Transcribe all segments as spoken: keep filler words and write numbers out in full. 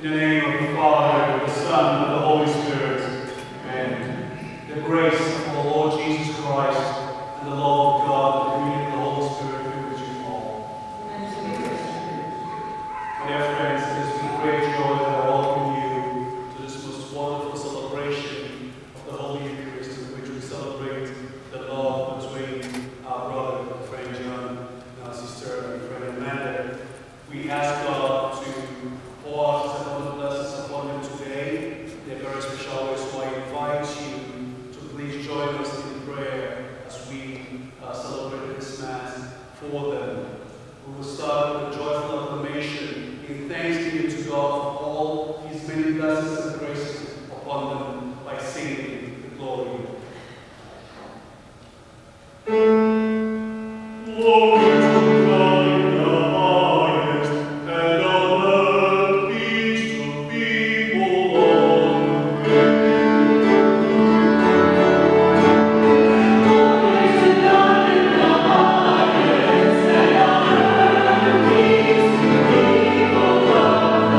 In the name of the Father, the Son, and the Holy Spirit. Amen. The grace of our Lord Jesus Christ, and the love of God, and the communion of the Holy Spirit be with you all. My dear friends, it is with great joy that I welcome you to this most wonderful celebration of the Holy Eucharist, in which we celebrate the love between our brother, friend John, and our sister and friend Amanda. We ask God to pour out His abundant blessings upon them today. In a very special way, so I invite you to please join us in prayer as we uh, celebrate this Mass for them. We will start with a joyful acclamation in thanksgiving to God for all His many blessings and graces upon them by singing the glory. Glory to God in the highest, and on earth peace to people on earth. Glory to God in the highest, and on earth peace to people on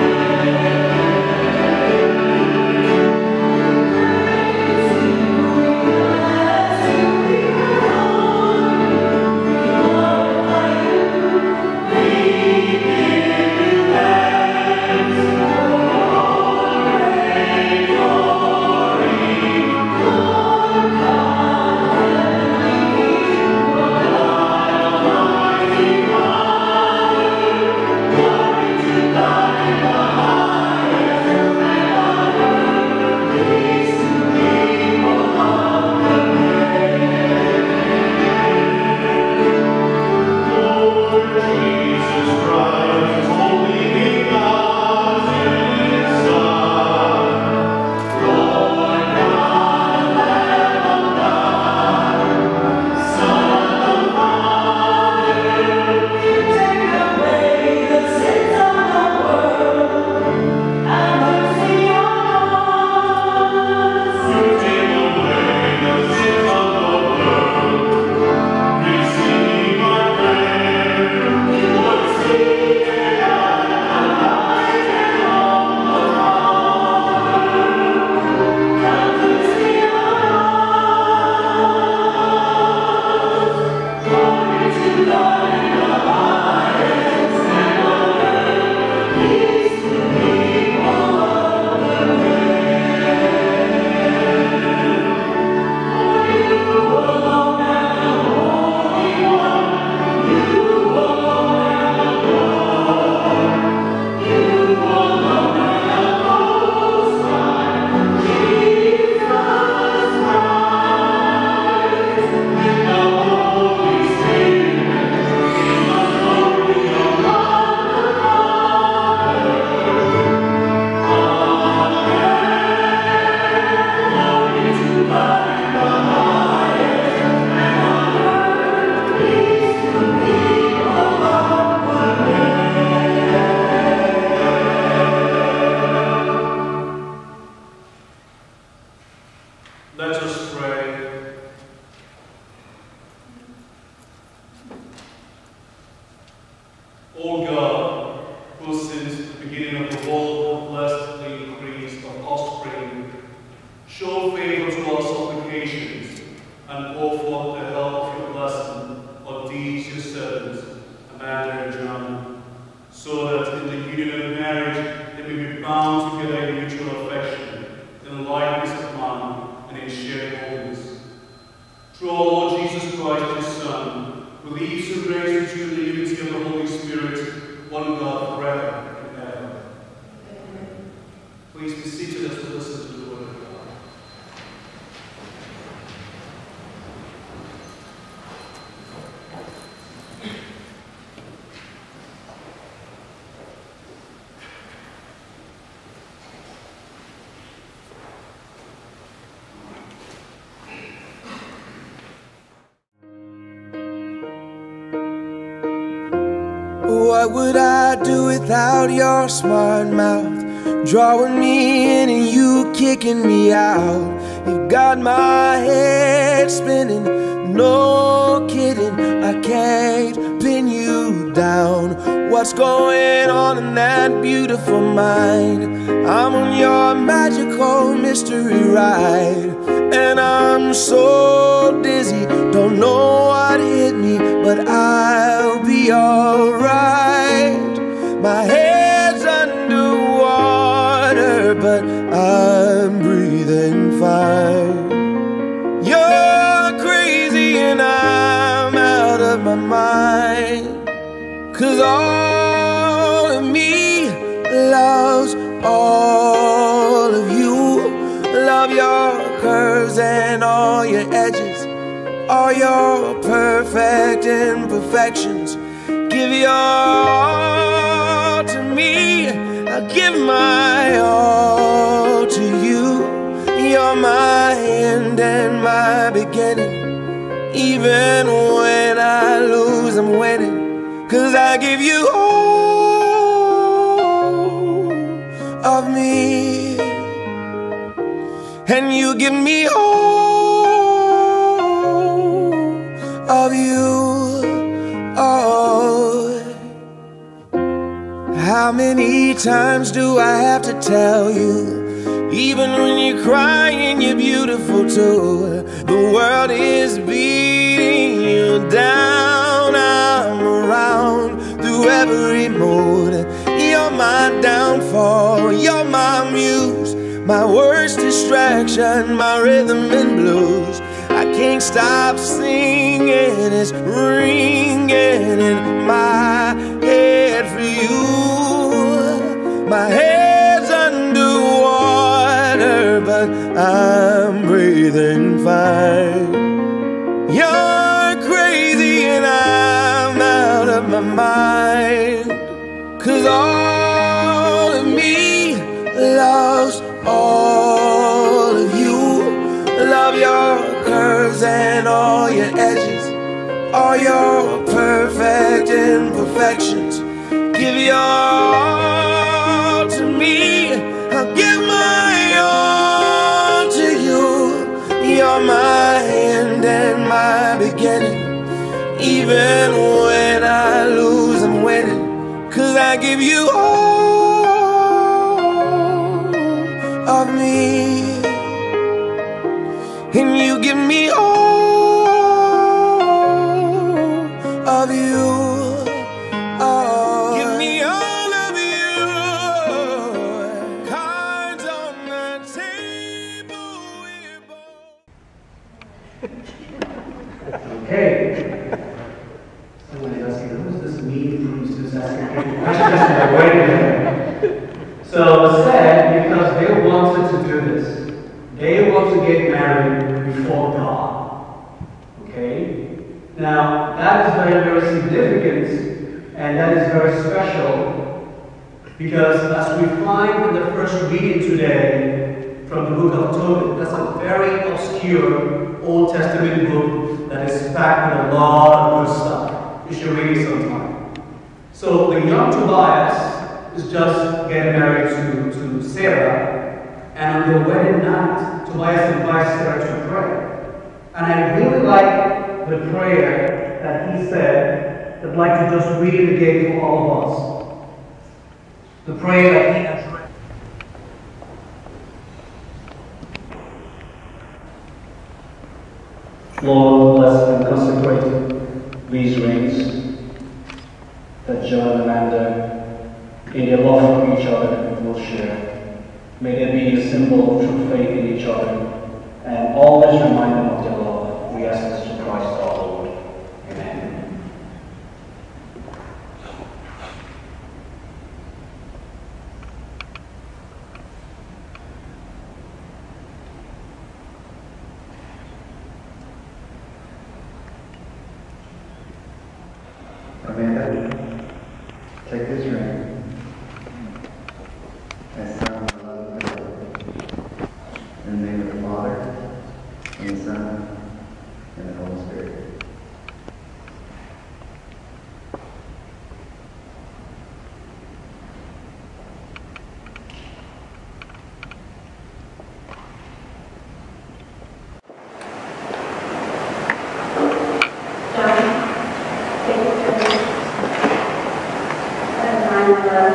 Let us pray. O God, who since the beginning of the world have blessed the increase of offspring, show favor to our supplications and pour forth the help of your blessing on these your servants, Amanda and John, so that in the union of marriage they may be bound together in mutual affection, in likeness of mind, and in shared holiness. Through our Lord Jesus Christ, His Son, who lives and reigns with you in the unity of the Holy Spirit, one God forever and ever. Amen. Please be seated as we listen to the Word of God. What would I do without your smart mouth, drawing me in and you kicking me out? You got my head spinning, no kidding, I can't pin you down. What what's going on in that beautiful mind. I'm on your magical mystery ride, and I'm so dizzy, don't know what hit me, but I'll be alright. My head's underwater, but I'm breathing fine. You're crazy and I'm out of my mind, 'cause all of me loves all of you. Love your curves and all your edges, all your perfect imperfections. Give your all to me, I'll give my all to you. You're my end and my beginning. Even when I lose, I'm winning, 'cause I give you all of me, and you give me all of you. Oh, how many times do I have to tell you? Even when you're crying, you're beautiful too. The world is beating you down. I'm around through every mood. You're my downfall, you're my muse, my worst distraction, my rhythm and blues. I can't stop singing, it's ringing in my head for you. My head's underwater, but I'm breathing fine. You're crazy and I'm out of my mind, 'cause all of me loves all of you. Love your curves and all your edges, all your perfect imperfections. Give your all to me, I'll give my all to you. You're my end and my beginning. Even when I lose, I'm winning, 'cause I give you all of me, and you give me all of you. Oh, give me all of you. Cards on the table, we're both. Okay. Somebody's asking, who is this mean priest who's asking questions? Wait a minute. So said, because they wanted to do this. They want to get married before God. Okay? Now, that is very, very significant, and that is very special, because as we find in the first reading today from the book of Tobit, that's a very obscure Old Testament book that is packed with a lot of good stuff. You should read it sometime. So the young Tobias is just getting married to, to Sarah, and on their wedding night, Tobias invites Sarah to pray. And I really like the prayer that he said. I'd like to just read it again for all of us. The prayer that he has read. Lord, bless and consecrate these rings that John and Amanda, in their love for each other, will share. May they be a symbol of true faith in each other and always remind them of their love. We ask this through Christ our Lord. Amen. Amanda, take this ring and sign the love of God. In the name of the Father, and the Son, and the Holy Spirit.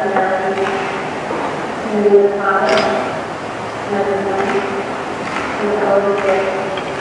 America, in the name of the Father, and of the Son, and of the Holy Spirit.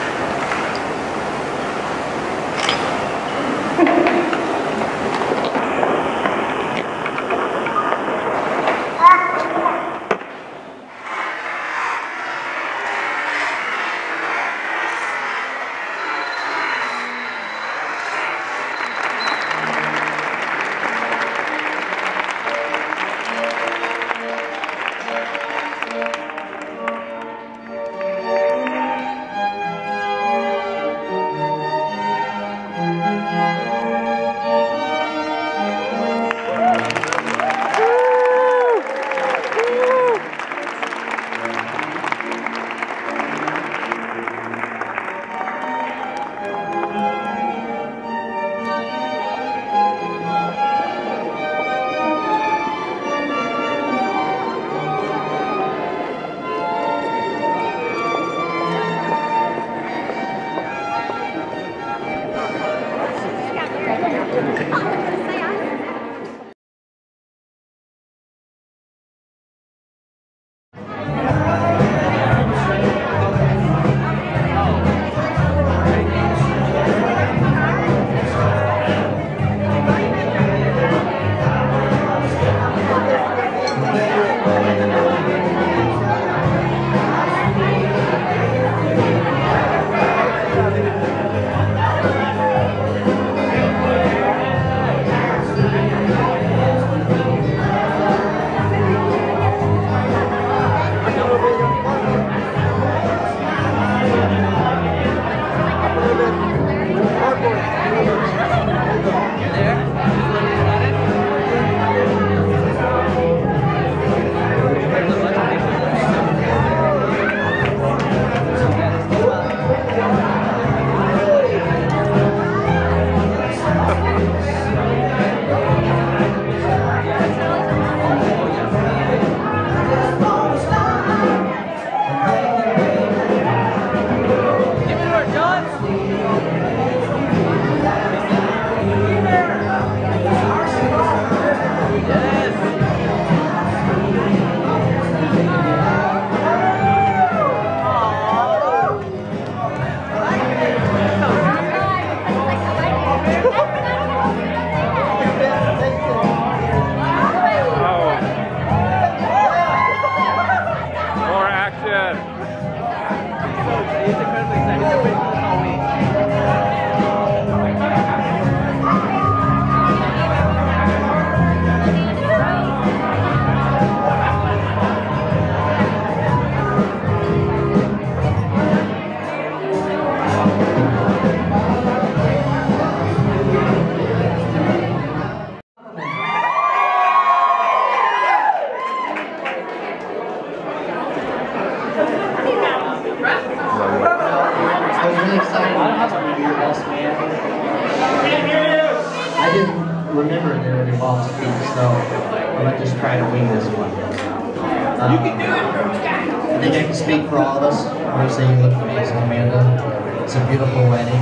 remember they were involved to speak, so I'm going to just try to wing this one. Um, you can do it! I think I can speak for all of us. I would say you look amazing, Amanda. It's a beautiful wedding,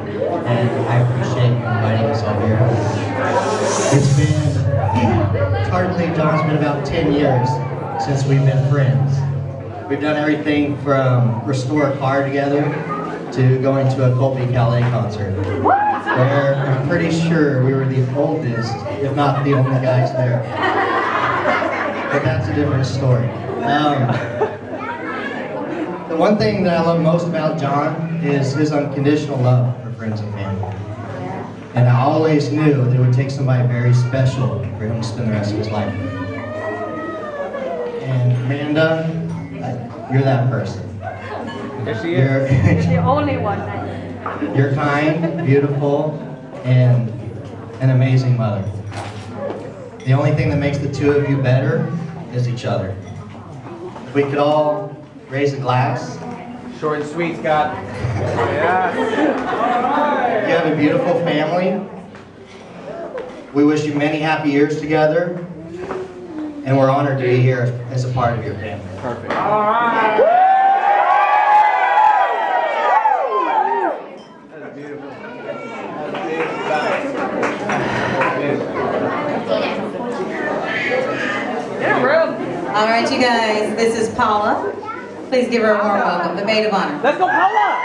and I appreciate you inviting us all here. It's been, it's hard to believe, John, it's been about ten years since we've been friends. We've done everything from restore a car together to going to a Colby Calais concert, where I'm pretty sure we were the oldest, if not the only guys there. But that's a different story. Um, the one thing that I love most about John is his unconditional love for friends and family. And I always knew that it would take somebody very special for him to spend the rest of his life with. And Amanda, you're that person. There she you're, is. The only one. You're kind, beautiful, and an amazing mother. The only thing that makes the two of you better is each other. If we could all raise a glass. Short and sweet, Scott. Yeah. You have a beautiful family. We wish you many happy years together. And we're honored to be here as a part of your family. Perfect. All right. That's beautiful. That's beautiful. right, you guys, this is Paula. Please give her a warm welcome, the maid of honor. Let's go, Paula!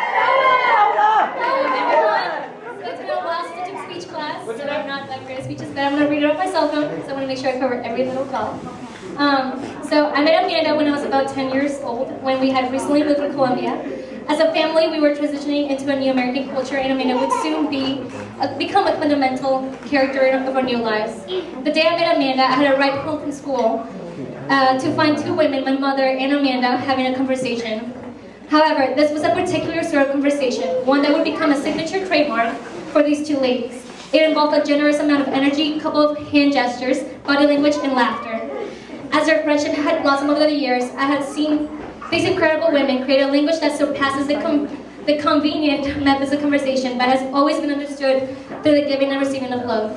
It's been a while since I took speech class, so I'm not that great at speeches, but I'm going to read it off my cell phone, so I want to make sure I cover every little call. Um, so I met Amanda when I was about ten years old, when we had recently moved from Colombia. As a family, we were transitioning into a new American culture, and Amanda would soon be uh, become a fundamental character of our new lives. The day I met Amanda, I had a ride home from school uh, to find two women, my mother and Amanda, having a conversation. However, this was a particular sort of conversation, one that would become a signature trademark for these two ladies. It involved a generous amount of energy, a couple of hand gestures, body language, and laughter. As our friendship had blossomed over the years, I had seen these incredible women create a language that surpasses the, com the convenient methods of conversation, but has always been understood through the giving and receiving of love.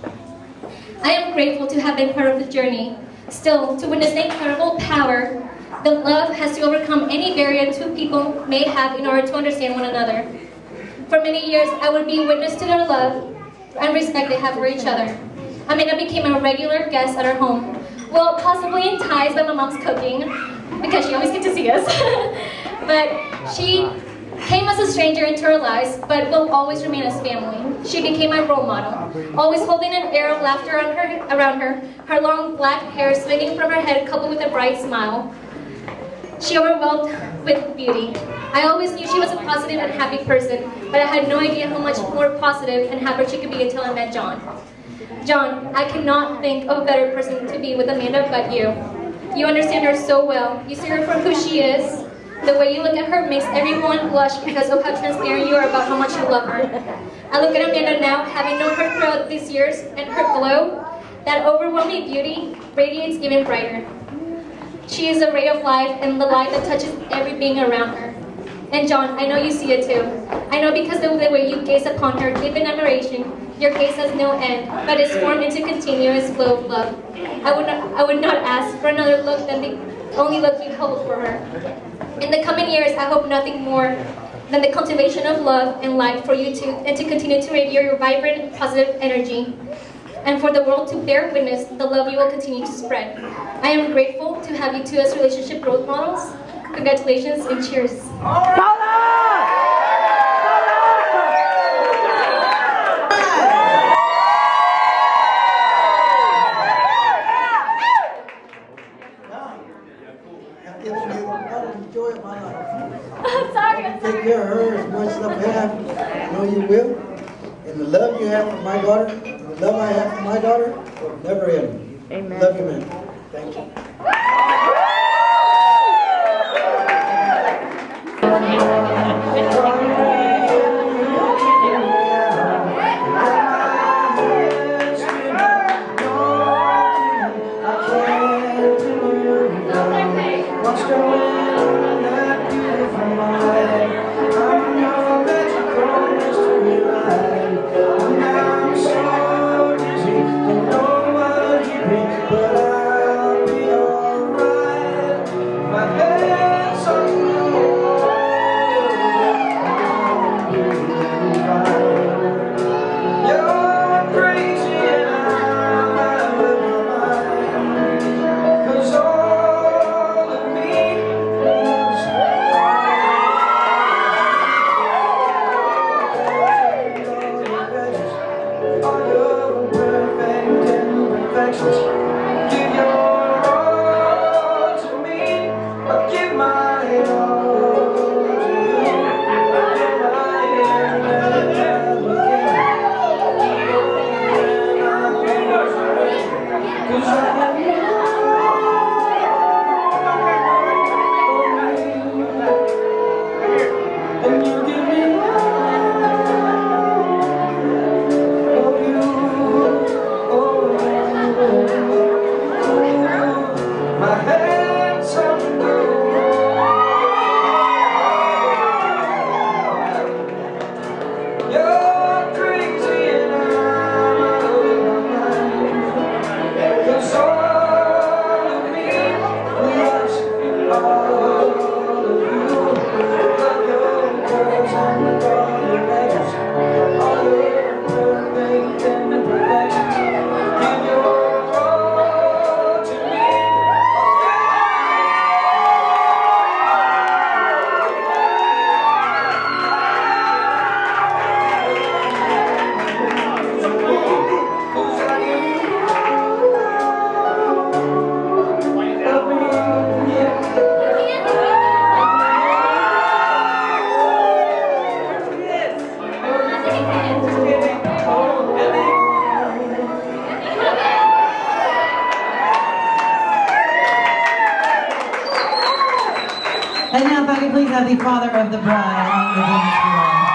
I am grateful to have been part of the journey. Still, to witness the incredible power that love has to overcome any barrier two people may have in order to understand one another. For many years, I would be witness to their love and respect they have for each other. Amanda became a regular guest at our home. Well, possibly enticed by my mom's cooking, because she always gets to see us. But she came as a stranger into our lives, but will always remain as family. She became my role model, always holding an air of laughter on her, around her, her long black hair swinging from her head coupled with a bright smile. She overwhelmed with beauty. I always knew she was a positive and happy person, but I had no idea how much more positive and happy she could be until I met John. John, I cannot think of a better person to be with Amanda but you. You understand her so well. You see her for who she is. The way you look at her makes everyone blush because of how transparent you are about how much you love her. I look at Amanda now, having known her throughout these years, and her glow, that overwhelming beauty, radiates even brighter. She is a ray of life and the light that touches every being around her. And John, I know you see it too. I know because of the way you gaze upon her, deep in admiration, your gaze has no end, but is formed into continuous flow of love. I would not, I would not ask for another look than the only look you hold for her. In the coming years, I hope nothing more than the cultivation of love and light for you two, and to continue to radiate your vibrant, positive energy, and for the world to bear witness the love you will continue to spread. I am grateful to have you two as relationship role models. Congratulations and cheers. Sorry, I'm Take care of her as much as I have. I know you will. And the love you have for my daughter, and the love I have for my daughter, will never end. Amen. Love you, man. Thank you. But I'll be alright. have the father of the bride on the dance floor.